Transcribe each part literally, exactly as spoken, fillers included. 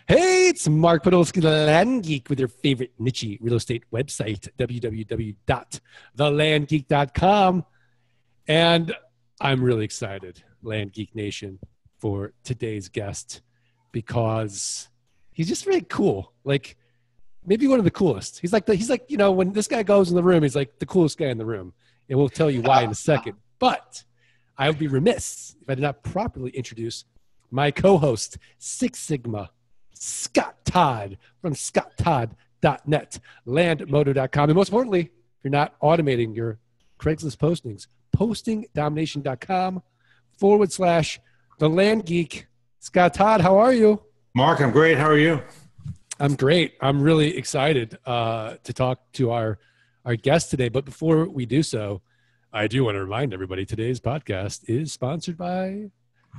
Hey, it's Mark Podolsky, the Land Geek, with your favorite niche real estate website, w w w dot the land geek dot com. And I'm really excited, Land Geek Nation, for today's guest because he's just really cool. Like, maybe one of the coolest. He's like, the, he's like, you know, when this guy goes in the room, he's like the coolest guy in the room. And we'll tell you why in a second. But I would be remiss if I did not properly introduce my co-host, Six Sigma, Scott Todd from scott todd dot net, landmodo dot com. And most importantly, if you're not automating your Craigslist postings, posting domination dot com forward slash the Land Geek. Scott Todd, how are you? Mark, I'm great. How are you? I'm great. I'm really excited uh, to talk to our, our guest today. But before we do so, I do want to remind everybody today's podcast is sponsored by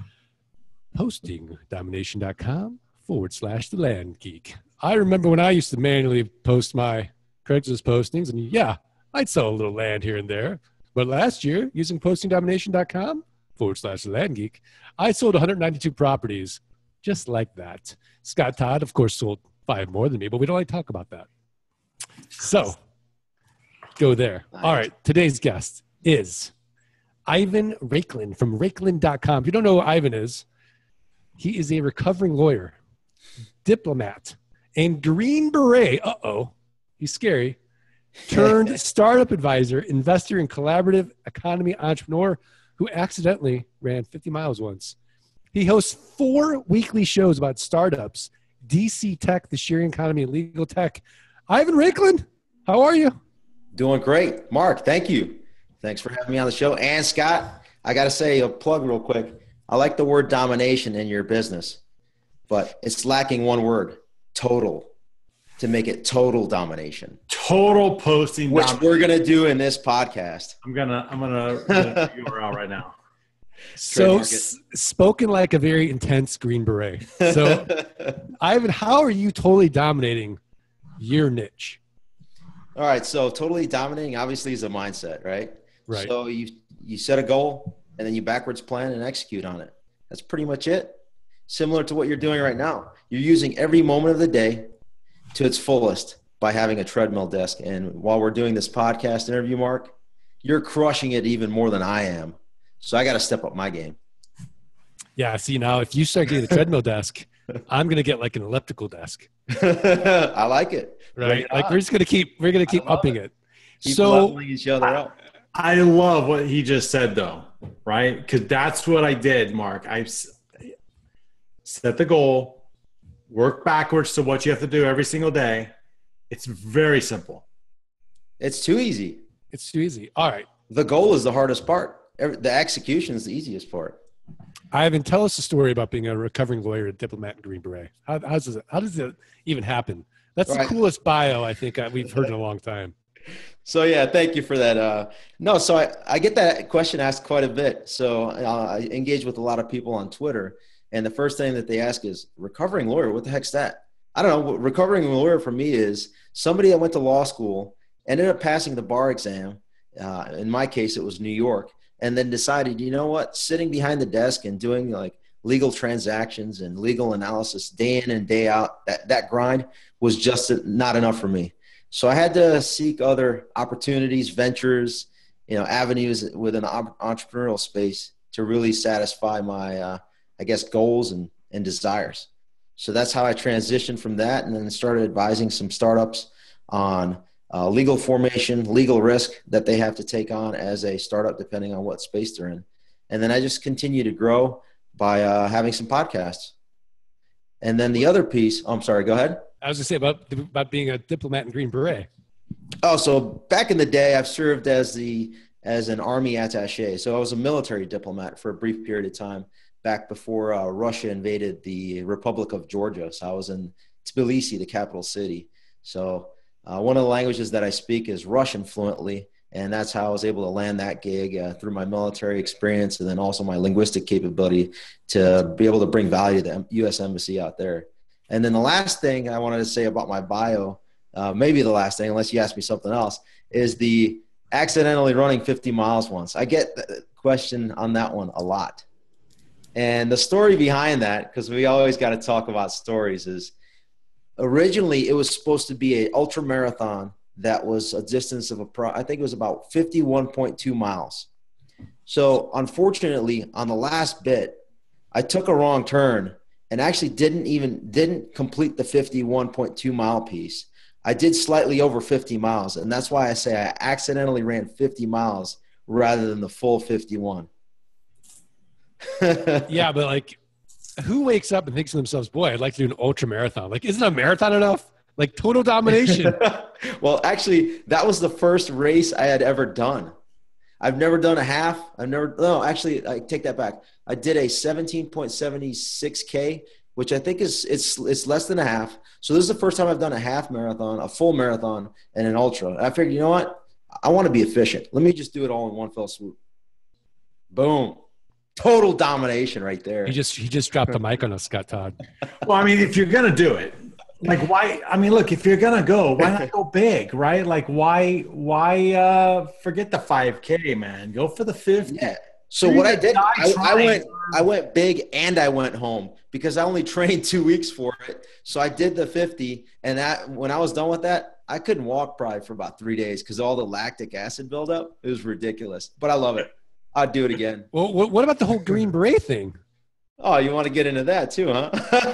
posting domination dot com forward slash the Land Geek. I remember when I used to manually post my Craigslist postings, and yeah, I'd sell a little land here and there. But last year, using posting domination dot com forward slash the Land Geek, I sold one hundred ninety-two properties just like that. Scott Todd, of course, sold five more than me, but we don't like to talk about that. So go there. All right. Today's guest is Ivan Raiklin from raiklin dot com. If you don't know who Ivan is, he is a recovering lawyer, diplomat, and Green Beret. Uh-oh, he's scary. Turned startup advisor, investor, and collaborative economy entrepreneur who accidentally ran fifty miles once. He hosts four weekly shows about startups, D C tech, the sharing economy, and legal tech. Ivan Raiklin, how are you? Doing great. Mark, thank you. Thanks for having me on the show. And Scott, I got to say a plug real quick. I like the word domination in your business, but it's lacking one word, total, to make it total domination. Total posting. Which domination. We're going to do in this podcast. I'm going to, I'm going to figure out right now. So s- spoken like a very intense Green Beret. So Ivan, how are you totally dominating your niche? All right. So totally dominating obviously is a mindset, right? Right. So you, you set a goal and then you backwards plan and execute on it. That's pretty much it. Similar to what you're doing right now. You're using every moment of the day to its fullest by having a treadmill desk. And while we're doing this podcast interview, Mark, you're crushing it even more than I am. So I got to step up my game. Yeah. See, now if you start getting the treadmill desk, I'm going to get like an elliptical desk. I like it. Right. Like we're just going to keep, we're going to keep upping it. it. Keep so leveling each other up. I love what he just said though, right? Because that's what I did, Mark. I set the goal, work backwards to what you have to do every single day. It's very simple. It's too easy. It's too easy. All right. The goal is the hardest part. The execution is the easiest part. Ivan, tell us a story about being a recovering lawyer, a diplomat, and Green Beret. How, how does it, how does it even happen? That's right. The coolest bio I think we've heard in a long time. So yeah, thank you for that. Uh, no, so I, I get that question asked quite a bit. So uh, I engage with a lot of people on Twitter, and the first thing that they ask is, recovering lawyer, what the heck's that? I don't know. Recovering lawyer for me is somebody that went to law school, ended up passing the bar exam. Uh, in my case, it was New York. And then decided, you know what, sitting behind the desk and doing like legal transactions and legal analysis day in and day out, that, that grind was just not enough for me. So I had to seek other opportunities, ventures, you know, avenues within the entrepreneurial space to really satisfy my, uh, I guess, goals and, and desires. So that's how I transitioned from that, and then started advising some startups on Uh, legal formation, legal risk that they have to take on as a startup, depending on what space they're in. And then I just continue to grow by uh, having some podcasts. And then the other piece, oh, I'm sorry, go ahead. I was going to say about, about being a diplomat in Green Beret. Oh, so back in the day, I've served as the as an army attaché. So I was a military diplomat for a brief period of time back before uh, Russia invaded the Republic of Georgia. So I was in Tbilisi, the capital city. So Uh, one of the languages that I speak is Russian fluently, and that's how I was able to land that gig uh, through my military experience and then also my linguistic capability to be able to bring value to the U S Embassy out there. And then the last thing I wanted to say about my bio, uh, maybe the last thing, unless you ask me something else, is the accidentally running fifty miles once. I get the question on that one a lot. And the story behind that, because we always got to talk about stories, is originally it was supposed to be a ultra marathon that was a distance of a pro, I think it was about fifty-one point two miles. So unfortunately, on the last bit, I took a wrong turn and actually didn't even didn't complete the fifty-one point two mile piece. I did slightly over fifty miles, and that's why I say I accidentally ran fifty miles rather than the full fifty-one. Yeah, but like, who wakes up and thinks to themselves, boy, I'd like to do an ultra marathon? Like, isn't a marathon enough? Like, total domination. Well, actually, that was the first race I had ever done. I've never done a half. I've never, no, actually, I take that back. I did a seventeen point seven six K, which I think is, it's, it's less than a half. So this is the first time I've done a half marathon, a full marathon, and an ultra. And I figured, you know what? I want to be efficient. Let me just do it all in one fell swoop. Boom. Total domination right there. He just, he just dropped the mic on us, Scott Todd. Well, I mean, if you're going to do it, like why, I mean, look, if you're going to go, why not go big, right? Like why, why uh, forget the five K, man, go for the fifty. Yeah. So what I did, I, I went, I went big and I went home because I only trained two weeks for it. So I did the fifty, and that when I was done with that, I couldn't walk probably for about three days because all the lactic acid buildup. It was ridiculous, but I love it. I'd do it again. Well, what, what about the whole Green Beret thing? Oh, you want to get into that too, huh?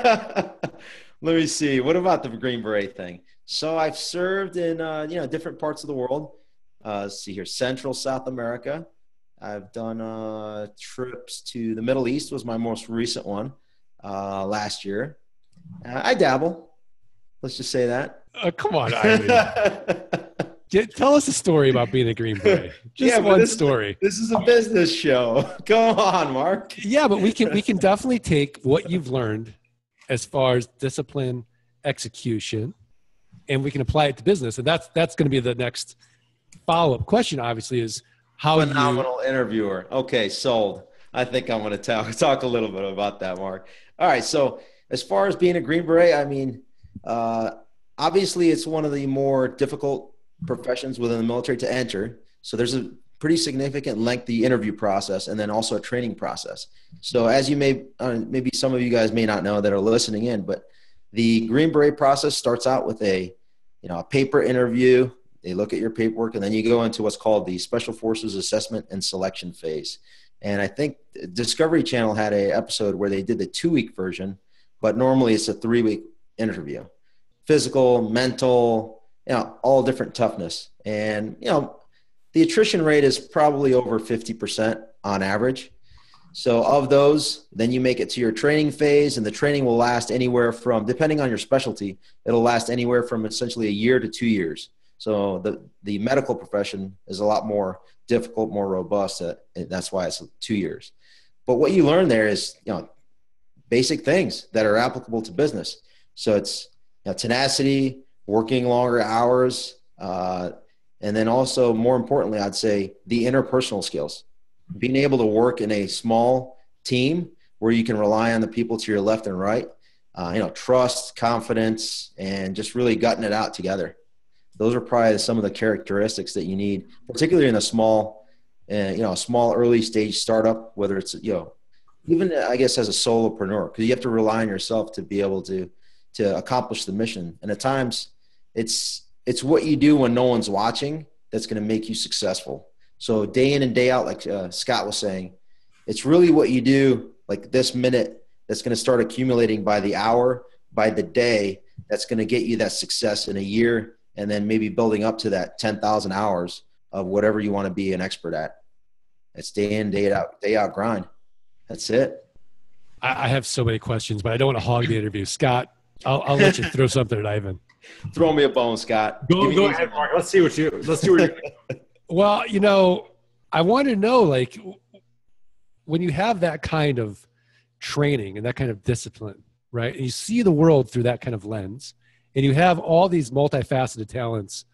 Let me see. What about the Green Beret thing? So I've served in, uh, you know, different parts of the world. Uh, let's see here, Central South America. I've done uh, trips to the Middle East was my most recent one uh, last year. Uh, I dabble. Let's just say that. Uh, come on, Ivan. Get, tell us a story about being a Green Beret. Just yeah, one this, story. This is a business show. Come on, Mark. Yeah, but we can we can definitely take what you've learned as far as discipline, execution, and we can apply it to business. And that's that's going to be the next follow-up question, obviously, is how phenomenal you, interviewer. Okay, sold. I think I'm going to talk talk a little bit about that, Mark. All right, so as far as being a Green Beret, I mean, uh, obviously it's one of the more difficult professions within the military to enter. So there's a pretty significant lengthy interview process and then also a training process. So as you may, uh, maybe some of you guys may not know that are listening in, but the Green Beret process starts out with a, you know, a paper interview. They look at your paperwork, and then you go into what's called the Special Forces Assessment and Selection phase. And I think Discovery Channel had a episode where they did the two-week version, but normally it's a three-week interview. Physical, mental, you know, all different toughness. And, you know, the attrition rate is probably over fifty percent on average. So of those, then you make it to your training phase, and the training will last anywhere from, depending on your specialty, it'll last anywhere from essentially a year to two years. So the, the medical profession is a lot more difficult, more robust. Uh, that's why it's two years. But what you learn there is, you know, basic things that are applicable to business. So it's, you know, tenacity, working longer hours, uh, and then also, more importantly, I'd say the interpersonal skills. Being able to work in a small team where you can rely on the people to your left and right, uh, you know, trust, confidence, and just really gutting it out together. Those are probably some of the characteristics that you need, particularly in a small, uh, you know, a small early stage startup, whether it's, you know, even I guess as a solopreneur, because you have to rely on yourself to be able to, to accomplish the mission. And at times it's, it's what you do when no one's watching that's going to make you successful. So day in and day out, like uh, Scott was saying, it's really what you do like this minute that's going to start accumulating by the hour, by the day, that's going to get you that success in a year, and then maybe building up to that ten thousand hours of whatever you want to be an expert at. It's day in, day out, day out grind. That's it. I, I have so many questions, but I don't want to hog the interview. Scott, I'll, I'll let you throw something at Ivan. Throw me a bone, Scott. Go, go ahead, Mark. Let's see what you, let's see what you're Well, you know, I want to know, like, when you have that kind of training and that kind of discipline, right? And you see the world through that kind of lens, and you have all these multifaceted talents,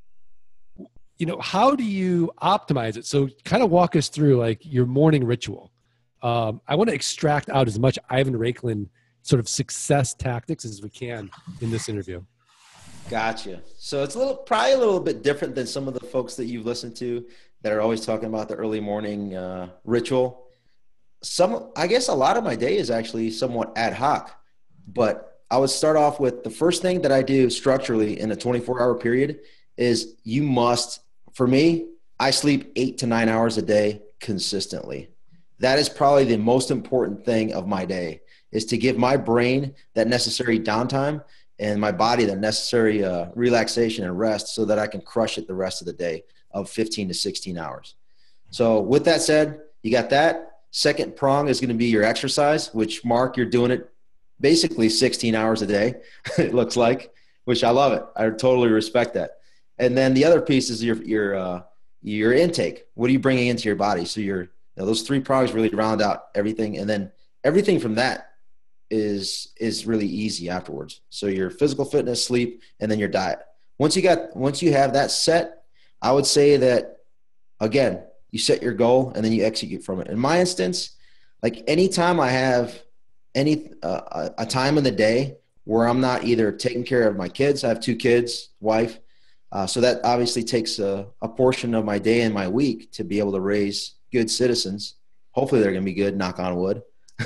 you know, how do you optimize it? So kind of walk us through like your morning ritual. Um, I want to extract out as much Ivan Raiklin sort of success tactics as we can in this interview. Gotcha. So it's a little, probably a little bit different than some of the folks that you've listened to that are always talking about the early morning uh, ritual. some, I guess a lot of my day is actually somewhat ad hoc, but I would start off with the first thing that I do structurally in a twenty-four hour period is you must, for me, I sleep eight to nine hours a day consistently. That is probably the most important thing of my day, is to give my brain that necessary downtime and my body the necessary uh, relaxation and rest so that I can crush it the rest of the day of fifteen to sixteen hours. So with that said, you got that. Second prong is going to be your exercise, which, Mark, you're doing it basically sixteen hours a day, it looks like, which I love it. I totally respect that. And then the other piece is your your uh, your intake. What are you bringing into your body? So you're, you know, those three prongs really round out everything, and then everything from that is is really easy afterwards. So your physical fitness, sleep, and then your diet. Once you got once you have that set, I would say that, again, you set your goal and then you execute from it. In my instance, like anytime I have any uh, a time in the day where I'm not either taking care of my kids, I have two kids, wife, uh, so that obviously takes a, a portion of my day and my week to be able to raise good citizens. Hopefully they're going to be good, knock on wood.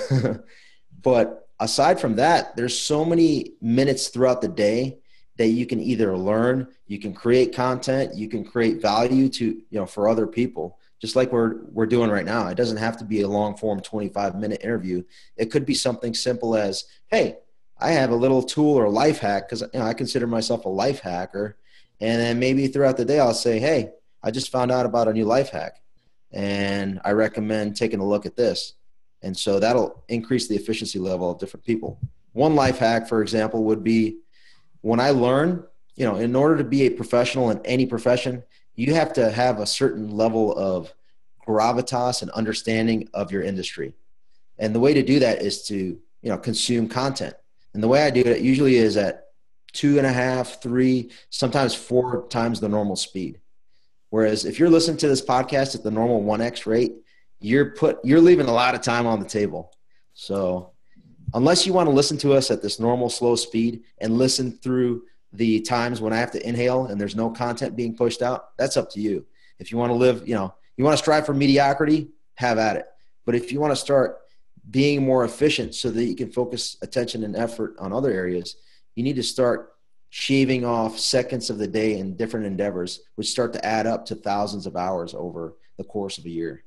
But aside from that, there's so many minutes throughout the day that you can either learn, you can create content, you can create value to, you know, for other people. Just like we're we're doing right now. It doesn't have to be a long form twenty-five minute interview. It could be something simple as, hey, I have a little tool or life hack, because, you know, I consider myself a life hacker. And then maybe throughout the day I'll say, hey, I just found out about a new life hack and I recommend taking a look at this. And so that'll increase the efficiency level of different people. One life hack, for example, would be, when I learn, you know, in order to be a professional in any profession, you have to have a certain level of gravitas and understanding of your industry. And the way to do that is to, you know, consume content. And the way I do it usually is at two and a half, three, sometimes four times the normal speed. Whereas if you're listening to this podcast at the normal one X rate, you're put, you're leaving a lot of time on the table. So unless you want to listen to us at this normal slow speed and listen through the times when I have to inhale and there's no content being pushed out, that's up to you. If you want to live, you know, you want to strive for mediocrity, have at it. But if you want to start being more efficient so that you can focus attention and effort on other areas, you need to start shaving off seconds of the day in different endeavors, which start to add up to thousands of hours over the course of a year.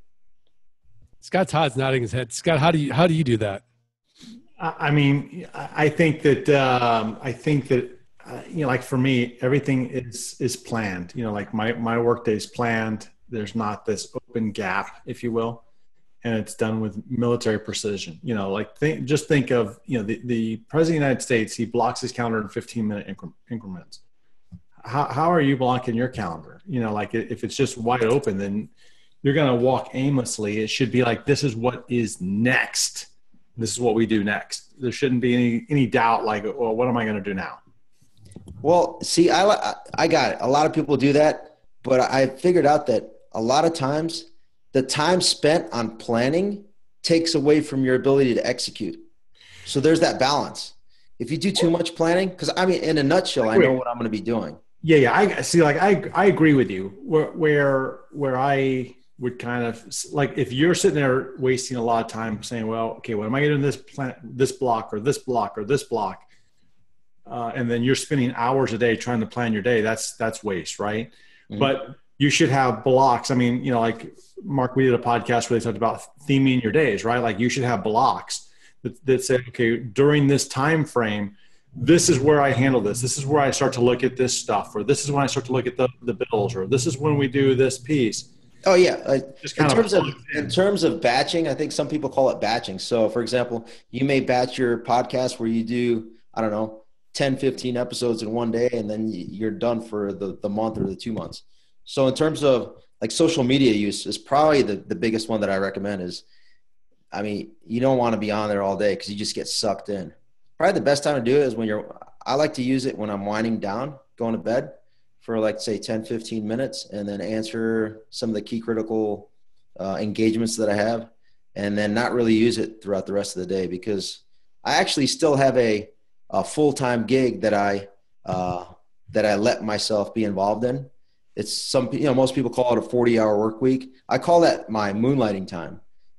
Scott Todd's nodding his head. Scott, how do you how do you do that? I mean, I think that um, I think that uh, you know, like for me, everything is is planned. You know, like my my workday is planned. There's not this open gap, if you will, and it's done with military precision. You know, like think just think of, you know, the the president of the United States. He blocks his calendar in fifteen minute incre- increments. How how are you blocking your calendar? You know, like if it's just wide open, then you're going to walk aimlessly. It should be like, this is what is next. This is what we do next. There shouldn't be any any doubt like, well, what am I going to do now? Well, see, I I got it. A lot of people do that, but I figured out that a lot of times the time spent on planning takes away from your ability to execute. So there's that balance. If you do too much planning, because I mean, in a nutshell, I know what I'm going to be doing. Yeah, yeah. I see. Like I I agree with you. Where where where I would kind of like, if you're sitting there wasting a lot of time saying, well, okay, what am I going to do in this plant, this block or this block or this block? Uh, and then you're spending hours a day trying to plan your day. That's, that's waste. Right. Mm-hmm. But you should have blocks. I mean, you know, like Mark, we did a podcast where they talked about theming your days, right? Like you should have blocks that, that say, okay, during this time frame, this is where I handle this. This is where I start to look at this stuff, or this is when I start to look at the, the bills, or this is when we do this piece. Oh yeah. Uh, in terms of, in terms of batching, I think some people call it batching. So for example, you may batch your podcast where you do, I don't know, ten, fifteen episodes in one day, and then you're done for the, the month or the two months. So in terms of like social media use is probably the, the biggest one that I recommend is, I mean, you don't want to be on there all day because you just get sucked in. Probably the best time to do it is when you're, I like to use it when I'm winding down, going to bed for like say ten, fifteen minutes, and then answer some of the key critical uh, engagements that I have, and then not really use it throughout the rest of the day, because I actually still have a, a full-time gig that I, uh, that I let myself be involved in. It's some, you know, most people call it a forty hour work week. I call that my moonlighting time.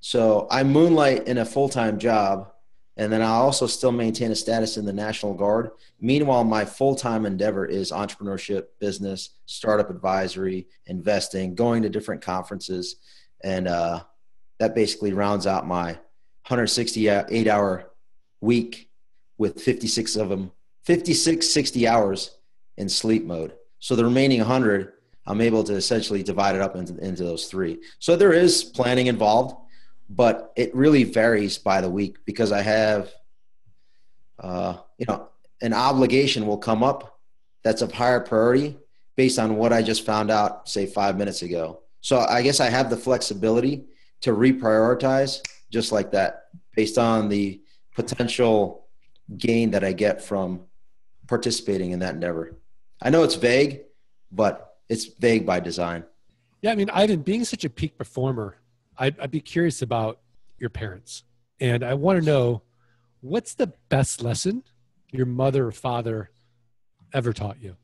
So I moonlight in a full-time job, and then I also still maintain a status in the National Guard. Meanwhile, my full-time endeavor is entrepreneurship, business, startup advisory, investing, going to different conferences. And uh, that basically rounds out my one hundred sixty-eight hour week with fifty-six of them, fifty-six, sixty hours in sleep mode. So the remaining one hundred, I'm able to essentially divide it up into, into those three. So there is planning involved, but it really varies by the week because I have, uh, you know, an obligation will come up that's of higher priority based on what I just found out, say, five minutes ago. So I guess I have the flexibility to reprioritize just like that based on the potential gain that I get from participating in that endeavor. I know it's vague, but it's vague by design. Yeah, I mean, Ivan, being such a peak performer, I'd, I'd be curious about your parents. And I want to know, what's the best lesson your mother or father ever taught you?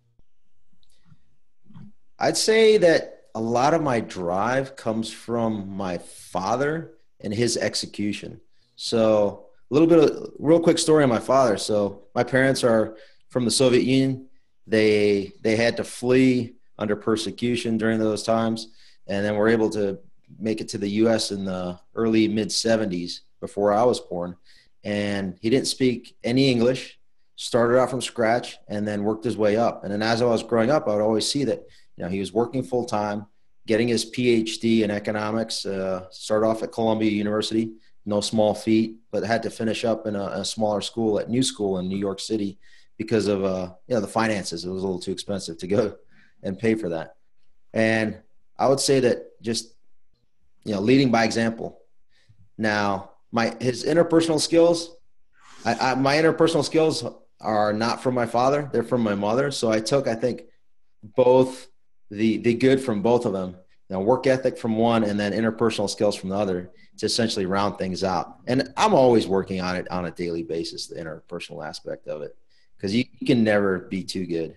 I'd say that a lot of my drive comes from my father and his execution. So a little bit of real quick story on my father. So my parents are from the Soviet Union. They, they had to flee under persecution during those times, and then were able to make it to the U S in the early mid seventies before I was born. And he didn't speak any English, started out from scratch, and then worked his way up. And then as I was growing up, I would always see that, you know, he was working full time, getting his P H D in economics, uh, started off at Columbia University, no small feat, but had to finish up in a, a smaller school at New School in New York City because of, uh, you know, the finances. It was a little too expensive to go and pay for that. And I would say that just, you know, leading by example. Now, my his interpersonal skills, I, I, my interpersonal skills are not from my father; they're from my mother. So I took, I think, both the the good from both of them. You know, work ethic from one, and then interpersonal skills from the other to essentially round things out. And I'm always working on it on a daily basis, the interpersonal aspect of it, because you, you can never be too good.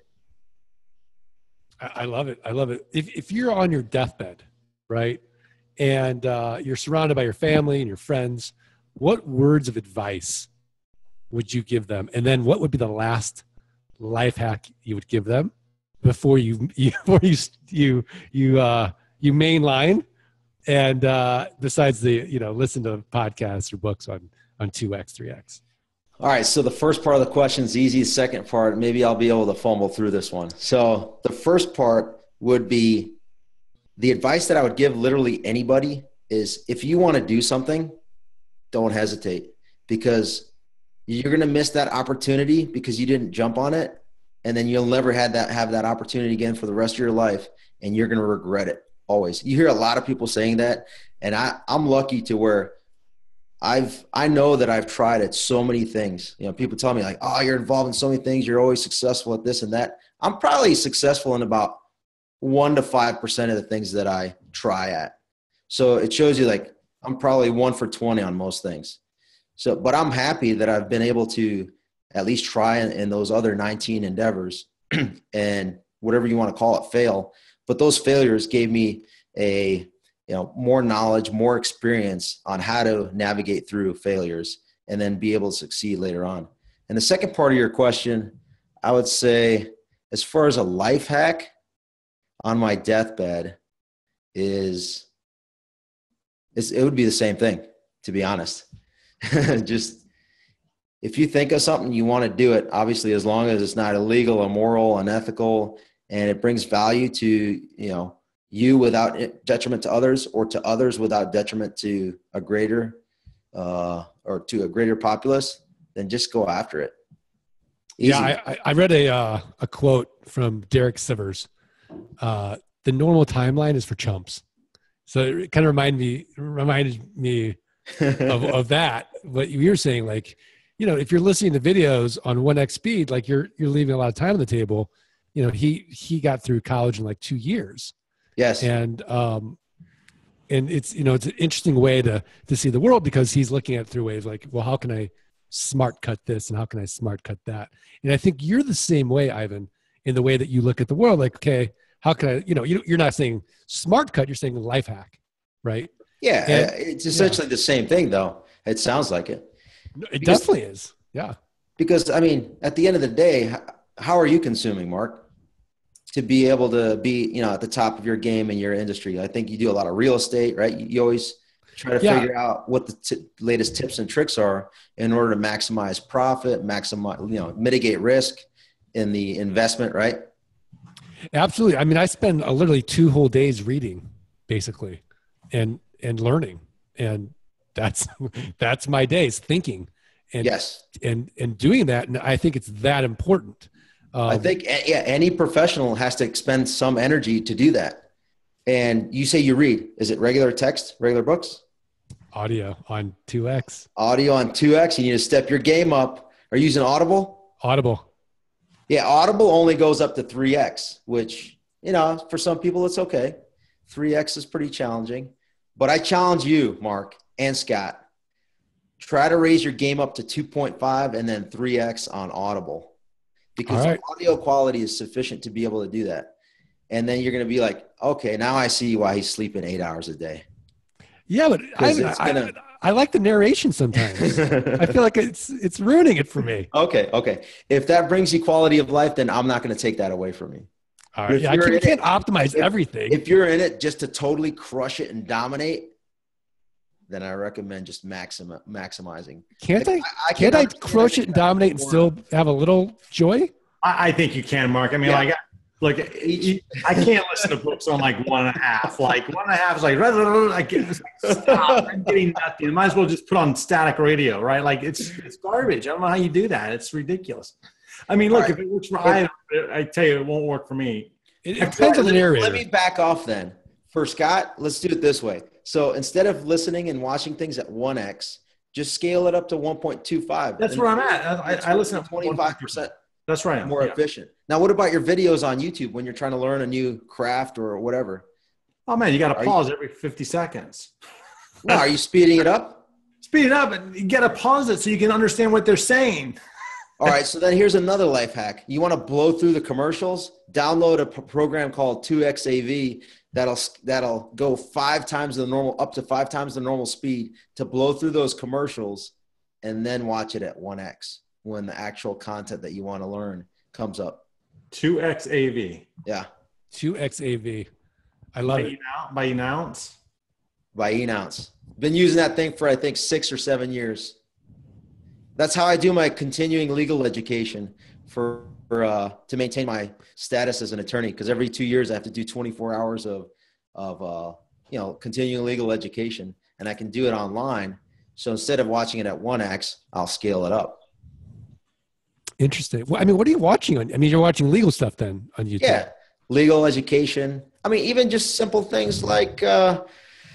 I love it. I love it. If if you're on your deathbed, right, and uh, you're surrounded by your family and your friends, what words of advice would you give them? And then what would be the last life hack you would give them before you, you before you you you uh, you mainline? And uh, besides the, you know, listen to podcasts or books on on two X, three X. All right, so the first part of the question is easy. The second part, maybe I'll be able to fumble through this one. So the first part would be the advice that I would give literally anybody is, if you want to do something, don't hesitate, because you're going to miss that opportunity because you didn't jump on it, and then you'll never have that have that opportunity again for the rest of your life, and you're going to regret it always. You hear a lot of people saying that, and I, I'm lucky to where I've, I know that I've tried at so many things. You know, people tell me like, oh, you're involved in so many things. You're always successful at this and that. I'm probably successful in about one to five percent of the things that I try at. So it shows you like, I'm probably one for twenty on most things. So, but I'm happy that I've been able to at least try in, in those other nineteen endeavors and whatever you want to call it, fail. But those failures gave me a, you know, more knowledge, more experience on how to navigate through failures and then be able to succeed later on. And the second part of your question, I would say, as far as a life hack on my deathbed is, is it would be the same thing, to be honest. Just, if you think of something, you want to do it, obviously, as long as it's not illegal, immoral, unethical, and it brings value to, you know, you without detriment to others, or to others without detriment to a greater uh, or to a greater populace, then just go after it. Easy. Yeah, I, I read a uh, a quote from Derek Sivers. Uh, the normal timeline is for chumps. So it kind of reminded me reminded me of, of that. What you were saying, like, you know, if you're listening to videos on one X speed, like you're you're leaving a lot of time on the table. You know, he he got through college in like two years. Yes. And, um, and it's, you know, it's an interesting way to, to see the world, because he's looking at it through ways like, well, how can I smart cut this? And how can I smart cut that? And I think you're the same way, Ivan, in the way that you look at the world. Like, okay, how can I, you know, you, you're not saying smart cut, you're saying life hack, right? Yeah, And, it's essentially yeah. the same thing, though. It sounds like it. It because, definitely is. Yeah. Because, I mean, at the end of the day, how are you consuming, Mark, to be able to be, you know, at the top of your game in your industry? I think you do a lot of real estate, right? You, you always try to yeah. figure out what the t- latest tips and tricks are in order to maximize profit, maximize, you know, mitigate risk in the investment, right? Absolutely. I mean, I spend uh, literally two whole days reading, basically, and and learning, and that's that's my days thinking, and yes, and and doing that. And I think it's that important. Um, I think yeah, any professional has to expend some energy to do that. And you say you read? Is it regular text, regular books? Audio on two X. Audio on two X. You need to step your game up. Are you using Audible? Audible. Yeah, Audible only goes up to three X, which, you know, for some people it's okay. three X is pretty challenging. But I challenge you, Mark and Scott, try to raise your game up to two point five and then three X on Audible. Because right. the audio quality is sufficient to be able to do that. And then you're going to be like, okay, now I see why he's sleeping eight hours a day. Yeah, but I, gonna... I, I like the narration sometimes. I feel like it's it's ruining it for me. Okay, okay. If that brings you quality of life, then I'm not going to take that away from you. All right. Yeah, I can't, can't it, optimize if, everything. If you're in it just to totally crush it and dominate, then I recommend just maxim, maximizing. Can't like, I, I? Can't I crush it and dominate and still have a little joy? I, I think you can, Mark. I mean, yeah. like. Like, I can't listen to books on like one and a half. Like one and a half is like, I can't stop. I'm getting nothing. I might as well just put on static radio, right? Like it's it's garbage. I don't know how you do that. It's ridiculous. I mean, look, right. if it works for I, I tell you, it won't work for me. It, it depends on the narrator. Let me back off then. For Scott, let's do it this way. So instead of listening and watching things at one X, just scale it up to one point two five. That's where I'm at. I, I, I listen to twenty-five percent. That's right. More yeah. efficient. Now, what about your videos on YouTube when you're trying to learn a new craft or whatever? Oh, man, you got to pause you, every fifty seconds. No, are you speeding it up? Speed it up, and you got to pause it so you can understand what they're saying. All right, so then here's another life hack. You want to blow through the commercials? Download a p- program called two X A V that'll that'll go five times the normal, up to five times the normal speed to blow through those commercials, and then watch it at one X when the actual content that you want to learn comes up. two X A V. Yeah. two X A V. I love by it. Enounce, by Enounce? By Enounce. Been using that thing for, I think, six or seven years. That's how I do my continuing legal education for, for uh, to maintain my status as an attorney. Because every two years I have to do twenty-four hours of, of uh, you know, continuing legal education. And I can do it online. So instead of watching it at one X, I'll scale it up. Interesting. Well, I mean, what are you watching on? I mean, you're watching legal stuff then on YouTube. Yeah, legal education. I mean, even just simple things like, uh,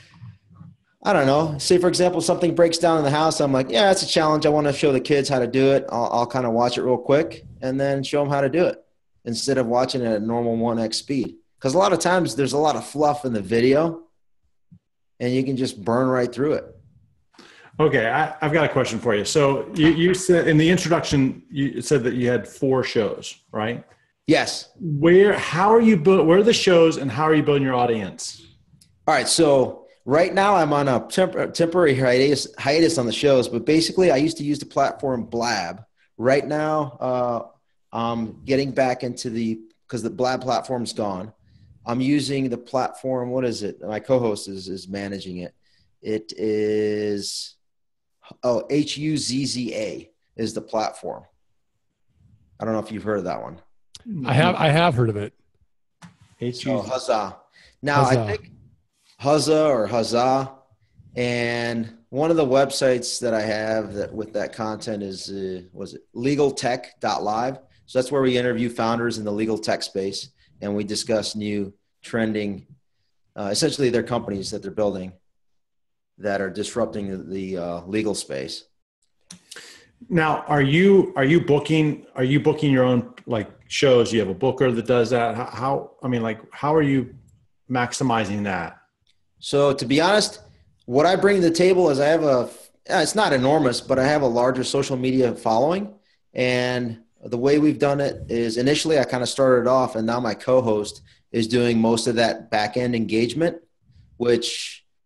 I don't know. Say, for example, something breaks down in the house. I'm like, yeah, it's a challenge. I want to show the kids how to do it. I'll, I'll kind of watch it real quick and then show them how to do it instead of watching it at normal one X speed. Because a lot of times there's a lot of fluff in the video and you can just burn right through it. Okay, I, I've got a question for you. So you, you said in the introduction, you said that you had four shows, right? Yes. Where, how are you, bu- where are the shows and how are you building your audience? All right, so right now I'm on a temp- temporary hiatus, hiatus on the shows, but basically I used to use the platform Blab. Right now uh, I'm getting back into the, because the Blab platform's gone. I'm using the platform, what is it? My co-host is, is managing it. It is... Oh, H U Z Z A is the platform. I don't know if you've heard of that one. I have I have heard of it. H U Z Z A. Oh, Huzzah. Now, Huzzah. I think Huzzah or Huzzah. And one of the websites that I have that with that content is, uh, was it legal tech dot live? So that's where we interview founders in the legal tech space. And we discuss new trending, uh, essentially their companies that they're building that are disrupting the uh, legal space. Now, are you are you booking are you booking your own like shows? You have a booker that does that. How, how I mean, like, how are you maximizing that? So, to be honest, what I bring to the table is I have a. It's not enormous, but I have a larger social media following, and the way we've done it is initially I kind of started off, and now my co-host is doing most of that back end engagement, which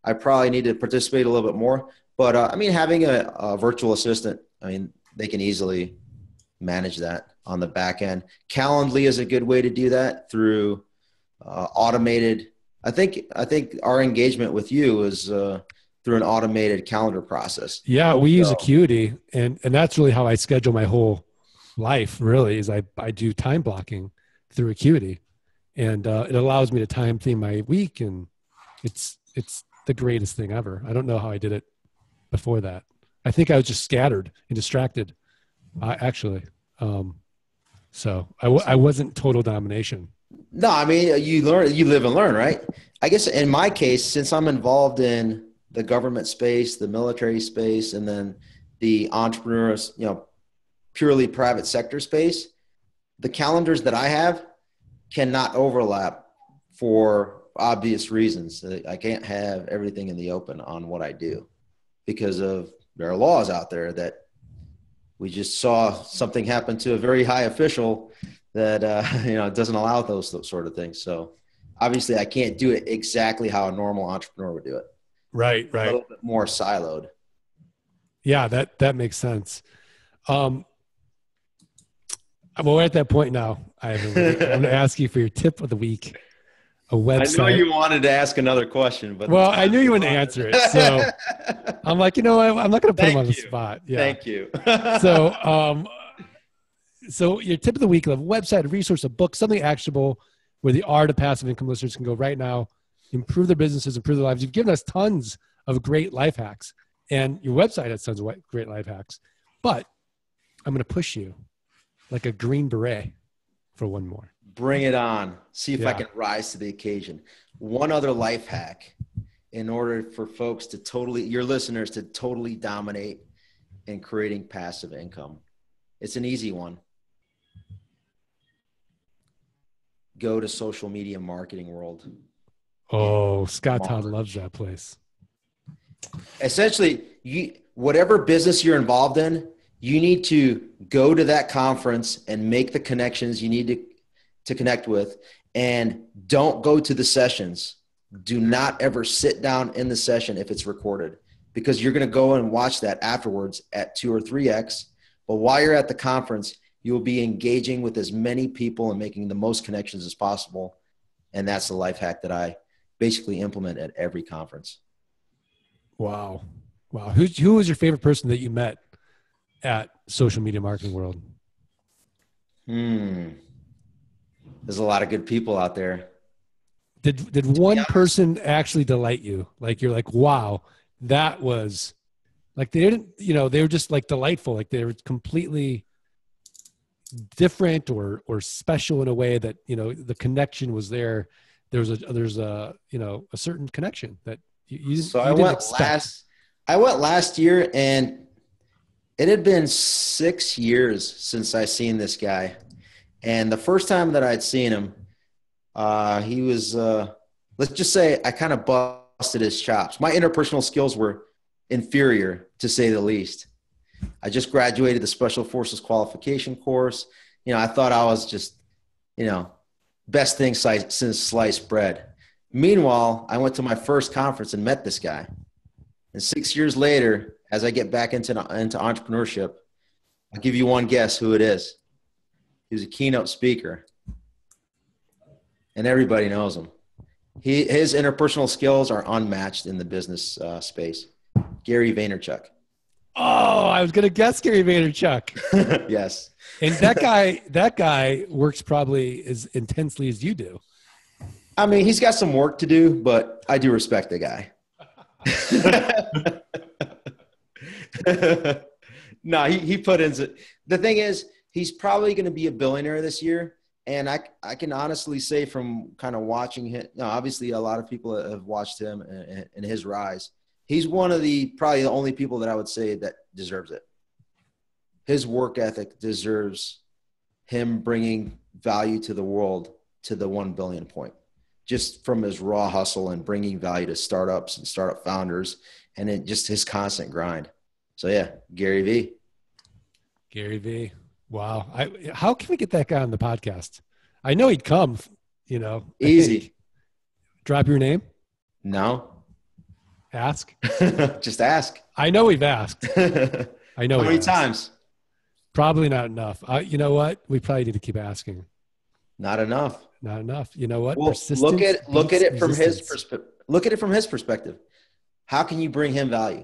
I probably need to participate a little bit more. But uh, I mean, having a, a virtual assistant, I mean, they can easily manage that on the back end. Calendly is a good way to do that through uh, automated. I think I think our engagement with you is uh, through an automated calendar process. Yeah, we use So- Acuity, and and that's really how I schedule my whole life. Really, is I I do time blocking through Acuity, and uh, it allows me to time theme my week, and it's it's the greatest thing ever. I don't know how I did it before that. I think I was just scattered and distracted, uh, actually. Um, so I, w- I wasn't total domination. No, I mean, you learn, you live and learn, right? I guess in my case, since I'm involved in the government space, the military space, and then the entrepreneurs, you know, purely private sector space, the calendars that I have cannot overlap for obvious reasons. I can't have everything in the open on what I do because of there are laws out there that we just saw something happen to a very high official that, uh, you know, doesn't allow those, those sort of things. So obviously I can't do it exactly how a normal entrepreneur would do it. Right, right. A little bit more siloed. Yeah, that, that makes sense. Um, well, we're at that point now. I I'm going to ask you for your tip of the week. A website. I know you wanted to ask another question, but well, I knew you wouldn't answer it. So I'm like, you know, I'm not going to put Thank him on the you. spot. Yeah. Thank you. so, um, so your tip of the week, a website, a resource, a book, something actionable where the art of passive income listeners can go right now, improve their businesses, improve their lives. You've given us tons of great life hacks, and your website has tons of great life hacks, but I'm going to push you like a green beret for one more. Bring it on. See if Yeah. I can rise to the occasion. One other life hack in order for folks to totally, your listeners to totally dominate in creating passive income. It's an easy one. Go to social media marketing world. Oh, Scott Todd loves that place. Essentially, you, whatever business you're involved in, you need to go to that conference and make the connections you need to, to connect with, and don't go to the sessions. Do not ever sit down in the session if it's recorded, because you're going to go and watch that afterwards at two or three X. But while you're at the conference, you'll be engaging with as many people and making the most connections as possible. And that's the life hack that I basically implement at every conference. Wow. Wow. Who, who was your favorite person that you met at Social Media Marketing World? Hmm. There's a lot of good people out there. Did did one person actually delight you? Like you're like, wow, that was like they didn't, you know, they were just like delightful. Like they were completely different or or special in a way that, you know, the connection was there. There was a there's a, you know, a certain connection that you, you, So you I didn't went expect. last I went last year, and it had been six years since I seen this guy. And the first time that I'd seen him, uh, he was, uh, let's just say I kind of busted his chops. My interpersonal skills were inferior, to say the least. I just graduated the Special Forces qualification course. You know, I thought I was just, you know, best thing since sliced bread. Meanwhile, I went to my first conference and met this guy. And six years later, as I get back into, into entrepreneurship, I'll give you one guess who it is. He was a keynote speaker, and everybody knows him. He, his interpersonal skills are unmatched in the business uh, space. Gary Vaynerchuk. Oh, I was going to guess Gary Vaynerchuk. Yes. And that guy, that guy works probably as intensely as you do. I mean, he's got some work to do, but I do respect the guy. No, he, he put in – the thing is, he's probably going to be a billionaire this year. And I, I can honestly say from kind of watching him, you know, obviously a lot of people have watched him and, and his rise. He's one of the probably the only people that I would say that deserves it. His work ethic deserves him bringing value to the world to the one billion point, just from his raw hustle and bringing value to startups and startup founders, and then just his constant grind. So yeah, Gary V. Gary V. Wow. I, how can we get that guy on the podcast? I know he'd come, you know. Easy. Drop your name. No. Ask? Just ask. I know we've asked. I know. How many asked. times? Probably not enough. Uh, you know what? We probably need to keep asking. Not enough. Not enough. You know what? Well, look at look at it from his perspective. Look at it from his perspective. How can you bring him value?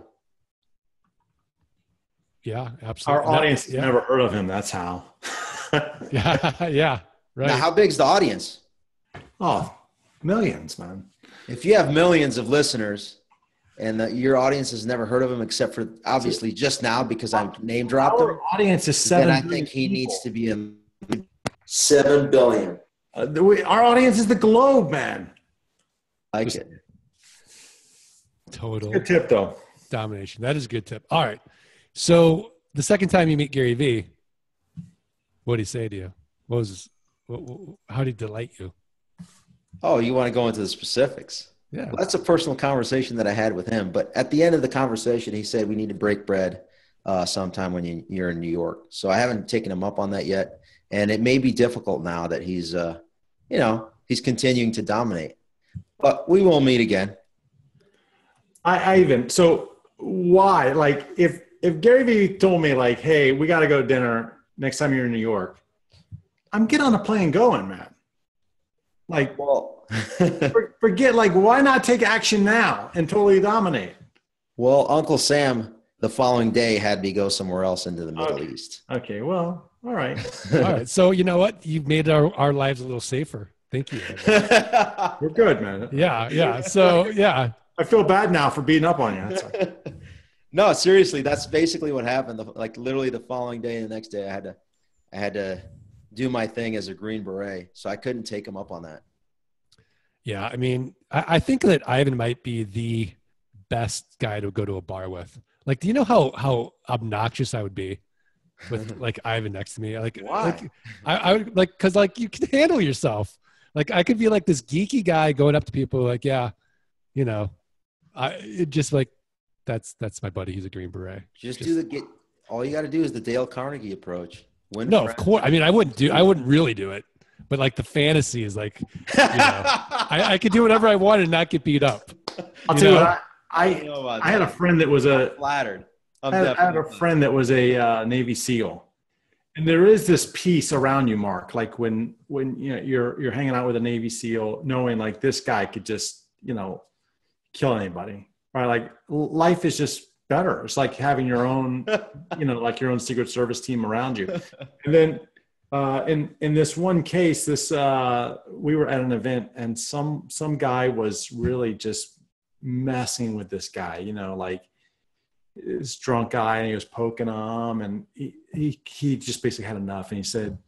Yeah, absolutely. Our audience has yeah. never heard of him. That's how. yeah, yeah, right. Now, how big's the audience? Oh, millions, man. If you have millions of listeners and the, your audience has never heard of him except for obviously just now because I name dropped him. Our audience is seven. Then I think he people. needs to be in seven billion. Uh, the, we, our audience is the globe, man. I like just, it. Total good tip, though. Domination. That is a good tip. All right. So the second time you meet Gary Vee, what did he say to you? What was? What, what, how did he delight you? Oh, you want to go into the specifics? Yeah. Well, that's a personal conversation that I had with him. But at the end of the conversation, he said we need to break bread uh, sometime when you, you're in New York. So I haven't taken him up on that yet. And it may be difficult now that he's, uh, you know, he's continuing to dominate. But we will meet again. I, I even so why? Like if if Gary Vee told me like, hey, we got to go to dinner next time you're in New York, I'm getting on a plane going, man. Like, well, forget like, why not take action now and totally dominate? Well, Uncle Sam the following day had me go somewhere else into the Middle okay. East. Okay, well, all right, all right. So you know what? You've made our, our lives a little safer. Thank you. We're good, man. Yeah, yeah. So yeah. I feel bad now for beating up on you. No, seriously, that's basically what happened. Like literally the following day and the next day I had to I had to do my thing as a Green Beret. So I couldn't take him up on that. Yeah, I mean, I, I think that Ivan might be the best guy to go to a bar with. Like, do you know how how obnoxious I would be with like Ivan next to me? Like, why? Like, I, I would like because like you can handle yourself. Like I could be like this geeky guy going up to people like, yeah, you know, I it just like that's that's my buddy. He's a Green Beret. Just, just do the get. All you got to do is the Dale Carnegie approach. Win no, friends. of course. I mean, I wouldn't do. I wouldn't really do it. But like the fantasy is like, you know, I, I could do whatever I wanted and not get beat up. I'll you tell you know? what. I I, I had a friend that was a I'm flattered. I'm I, had, I had a friend that was a uh, Navy SEAL, and there is this peace around you, Mark. Like when when you know you're you're hanging out with a Navy SEAL, knowing like this guy could just you know kill anybody, right? Like life is just better. It's like having your own, you know, like your own Secret Service team around you. And then uh, in in this one case, this uh, we were at an event, and some some guy was really just messing with this guy, you know, like this drunk guy, and he was poking him, and he, he, he just basically had enough. And he said,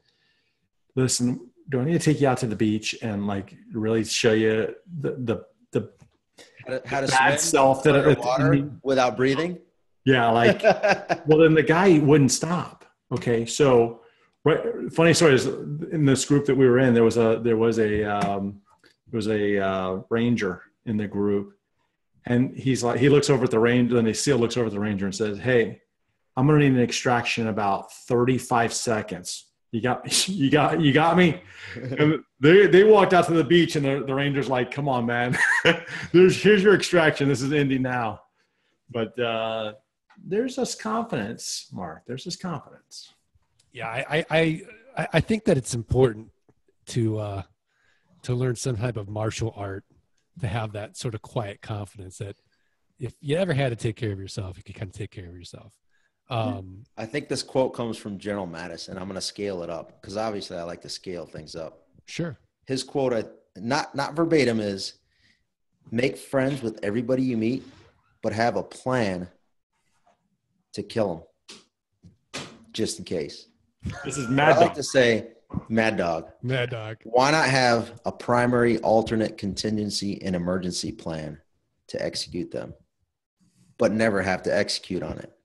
listen, do I need to take you out to the beach and like really show you the, the, the, how to, how to bad swim self that under it, water it, without breathing? Yeah. Like, well, then the guy wouldn't stop. Okay. So right. Funny story is in this group that we were in, there was a, there was a, um, there was a uh, ranger in the group. And he's like, he looks over at the ranger, then the SEAL looks over at the ranger and says, hey, I'm going to need an extraction in about thirty-five seconds. You got, you got, you got me. And they, they walked out to the beach, and the, the ranger's like, come on, man, there's, here's your extraction. This is ending now. But uh, there's this confidence, Mark, there's this confidence. Yeah. I, I, I, I think that it's important to, uh, to learn some type of martial art, to have that sort of quiet confidence that if you ever had to take care of yourself, you could kind of take care of yourself. Um, I think this quote comes from General Mattis, and I'm going to scale it up because obviously I like to scale things up. Sure. His quote, I, not, not verbatim, is make friends with everybody you meet, but have a plan to kill them just in case. This is mad. I like to say, Mad Dog. Mad Dog. Why not have a primary, alternate, contingency, and emergency plan to execute them, but never have to execute on it?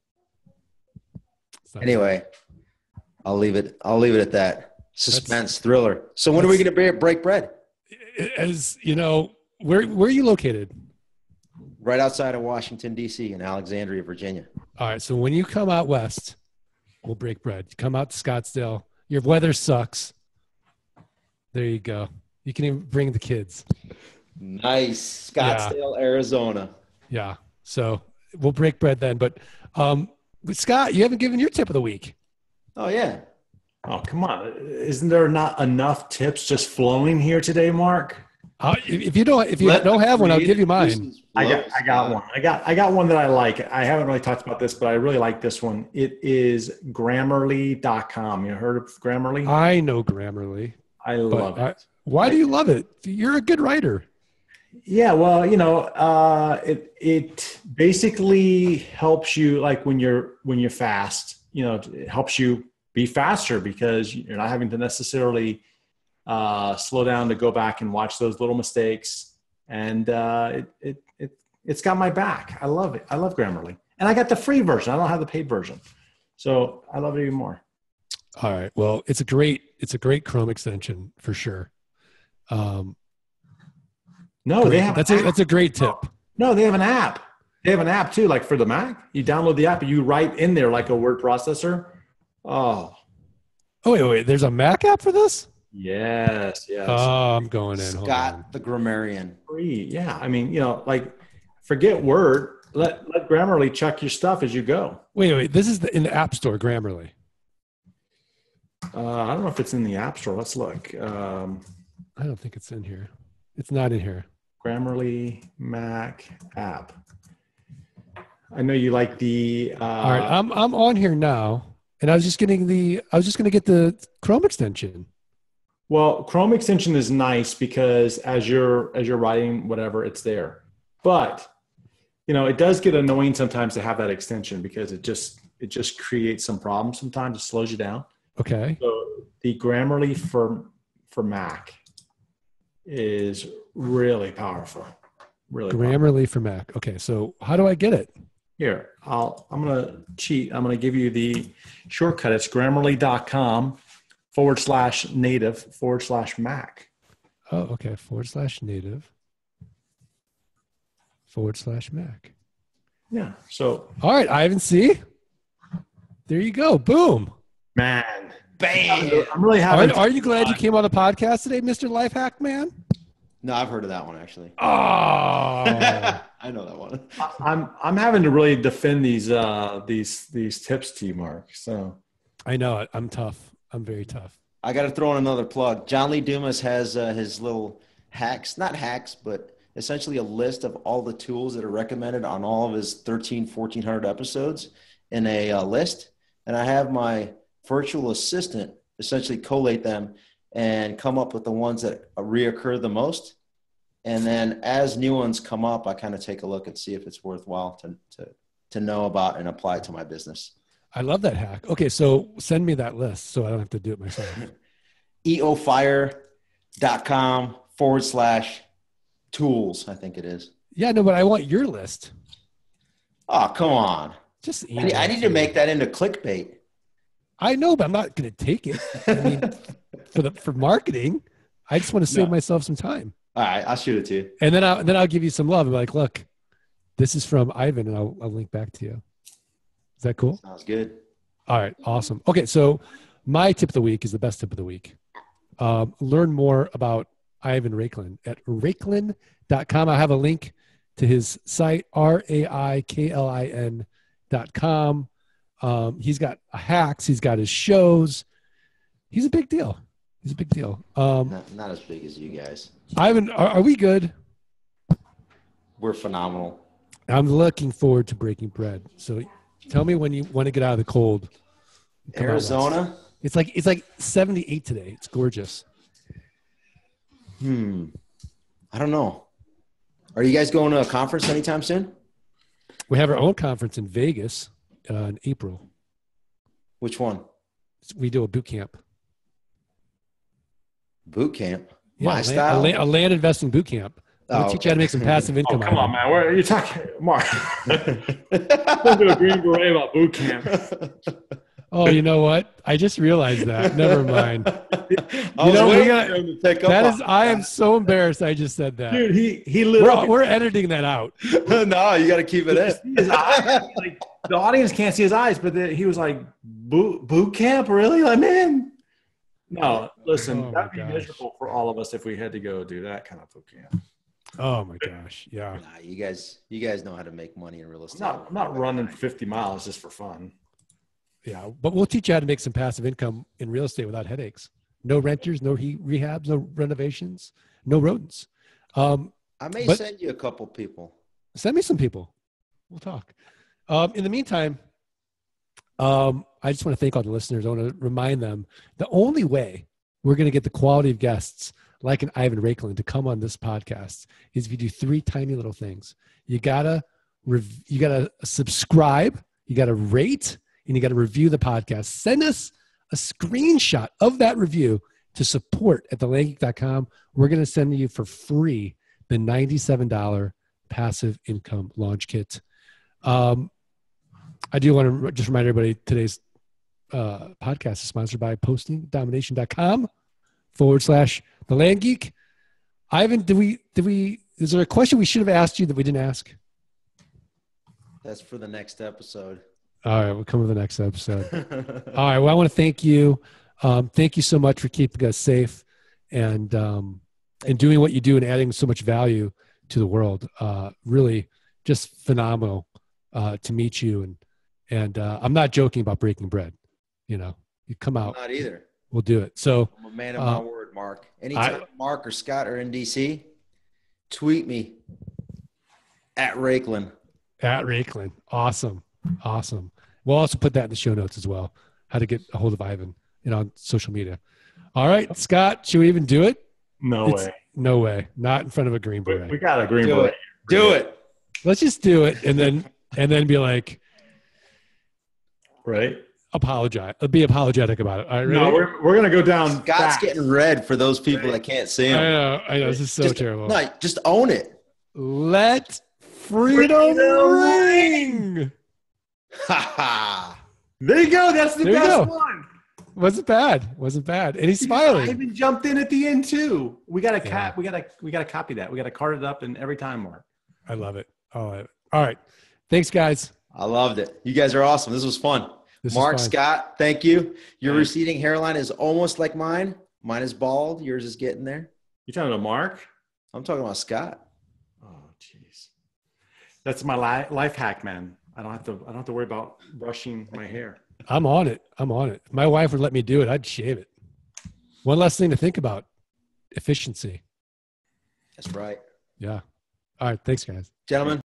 Anyway, I'll leave it. I'll leave it at that. Suspense, that's, thriller. So when are we going to break bread? As you know, where where are you located? Right outside of Washington, D C in Alexandria, Virginia. All right. So when you come out west, we'll break bread. You come out to Scottsdale. Your weather sucks. There you go. You can even bring the kids. Nice. Scottsdale, yeah. Arizona. Yeah. So we'll break bread then. But um, Scott, you haven't given your tip of the week. Oh, yeah. Oh, come on. Isn't there not enough tips just flowing here today, Mark? Uh, if you don't, if you Let don't have one, I'll give you mine. I got, I got one. I got, I got one that I like. I haven't really talked about this, but I really like this one. It is Grammarly dot com. You heard of Grammarly? I know Grammarly. I love I, it. Why do you love it? You're a good writer. Yeah, well, you know, uh, it it basically helps you, like when you're when you're fast. You know, it helps you be faster because you're not having to necessarily uh, slow down to go back and watch those little mistakes. And uh, it it it it's got my back. I love it. I love Grammarly, and I got the free version. I don't have the paid version, so I love it even more. All right. Well, it's a great it's a great Chrome extension for sure. Um, no, great. they have that's a that's a great tip. No, they have an app. They have an app too, like for the Mac. You download the app and you write in there like a word processor. Oh. Oh wait, wait. There's a Mac app for this? Yes, yes. Oh, I'm going in. Hold Scott, on. the grammarian. Free. Yeah. I mean, you know, like forget Word. Let let Grammarly check your stuff as you go. Wait, wait. This is the, in the App Store, Grammarly. Uh, I don't know if it's in the App Store. Let's look. Um, I don't think it's in here. It's not in here. Grammarly Mac app. I know you like the. Uh, All right, I'm I'm on here now, and I was just getting the I was just going to get the Chrome extension. Well, Chrome extension is nice because as you're as you're writing whatever, it's there. But you know, it does get annoying sometimes to have that extension because it just it just creates some problems sometimes. It slows you down. Okay. So the Grammarly for for Mac is really powerful. Really Grammarly for Mac. Okay, so how do I get it? Here, I'll I'm gonna cheat. I'm gonna give you the shortcut. It's Grammarly.com forward slash native forward slash Mac. Oh, okay. Forward slash native forward slash Mac. Yeah. So all right, Ivan, see? There you go. Boom. Man. Bam. I'm really happy. Are, are you glad you came on the podcast today, Mister Lifehack Man? No, I've heard of that one actually. Oh. I know that one. I'm I'm having to really defend these uh these these tips to you, Mark. So I know it. I'm tough. I'm very tough. I got to throw in another plug. John Lee Dumas has uh, his little hacks, not hacks, but essentially a list of all the tools that are recommended on all of his thirteen, fourteen hundred episodes in a uh, list. And I have my virtual assistant essentially collate them and come up with the ones that reoccur the most. And then as new ones come up, I kind of take a look and see if it's worthwhile to, to, to know about and apply it to my business. I love that hack. Okay, so send me that list so I don't have to do it myself. eofire.com forward slash tools, I think it is. Yeah, no, but I want your list. Oh, come on. Just I need, I need to make that into clickbait. I know, but I'm not going to take it. I mean, for the for marketing, I just want to save No. myself some time. All right, I'll shoot it to you. And then I'll, then I'll give you some love. I'm like, look, this is from Ivan, and I'll, I'll link back to you. Is that cool? Sounds good. All right, awesome. Okay, so my tip of the week is the best tip of the week. Um, learn more about Ivan Raiklin at raiklin dot com. I have a link to his site, R A I K L I N dot com. Um, he's got hacks. He's got his shows. He's a big deal. He's a big deal. Um, Not, not as big as you guys. Ivan, are, are we good? We're phenomenal. I'm looking forward to breaking bread. So tell me when you want to get out of the cold. Come out west. Arizona? It's like it's like seventy-eight today. It's gorgeous. Hmm. I don't know. Are you guys going to a conference anytime soon? We have our own conference in Vegas uh, in April. Which one? We do a boot camp. Boot camp. Yeah, My a land, style. A land, a land investing boot camp. I'll Oh, teach you how to make some passive oh, income. come on, Ivan. man. Where are you talking, Mark? Don't do a Green Beret about boot camp. Oh, you know what? I just realized that. Never mind. I You know, was we waiting got- for him to take up That on is, I am so embarrassed. I just said that. Dude, he he We're, literally we're editing that out. it. No, you got to keep it in. his eyes, like the audience can't see his eyes, but the, he was like, boot boot camp, really? I'm in. No, listen, Oh, my that'd be gosh. miserable for all of us if we had to go do that kind of boot camp. Oh my gosh. Yeah. Nah, you guys, you guys know how to make money in real I'm estate. not, I'm not running fifty miles just for fun. Yeah. But we'll teach you how to make some passive income in real estate without headaches. No renters, no he- rehabs, no renovations, no rodents. Um, I may but send you a couple people. send me some people. We'll talk. Um, in the meantime, um, I just want to thank all the listeners. I want to remind them the only way we're going to get the quality of guests like an Ivan Raiklin to come on this podcast is if you do three tiny little things. You gotta, rev- you gotta subscribe, you gotta rate, and you gotta review the podcast. Send us a screenshot of that review to support at the land geek dot com. We're gonna send you for free the ninety-seven dollars passive income launch kit. Um, I do want to just remind everybody today's uh, podcast is sponsored by posting domination dot com forward slash the land geek. Ivan, did we, did we, is there a question we should have asked you that we didn't ask? That's for the next episode. All right. We'll come to the next episode. All right. Well, I want to thank you. Um, thank you so much for keeping us safe and, um, and doing what you do and adding so much value to the world. Uh, really just phenomenal, uh, to meet you. And, and, uh, I'm not joking about breaking bread. You know, you come out. I'm not either. We'll do it. So I'm a man of uh, my word, Mark. Anytime I, Mark or Scott are in D C, tweet me at Raiklin. At Raiklin. Awesome. Awesome. We'll also put that in the show notes as well. How to get a hold of Ivan and on social media. All right, Scott, should we even do it? No It's, way. No way. Not in front of a green We, beret. we got a green Do beret. it. Do it. Let's just do it and then and then be like Right? apologize. Be apologetic about it. All right, ready? No, we're, we're going to go down. Scott's fast. getting red for those people that can't see I him. know. I know. This is so just, terrible. No, just own it. Let freedom, Freedom ring. Ha ha. There you go. That's the There you best go. one. Wasn't bad. Wasn't bad. And he's smiling. I even jumped in at the end too. We got to Yeah. cap. We got to we got to copy that. We got to cart it up and every time, Mark. I love it. I love it. All right. Thanks, guys. I loved it. You guys are awesome. This was fun. This is Mark, fun. Scott, thank you. Your Thanks. receding hairline is almost like mine. Mine is bald. Yours is getting there. You talking to Mark? I'm talking about Scott. Oh, jeez. That's my li- life hack, man. I don't have to. I don't have to worry about brushing my hair. I'm on it. I'm on it. If my wife would let me do it, I'd shave it. One less thing to think about. Efficiency. That's right. Yeah. All right. Thanks, guys. Gentlemen.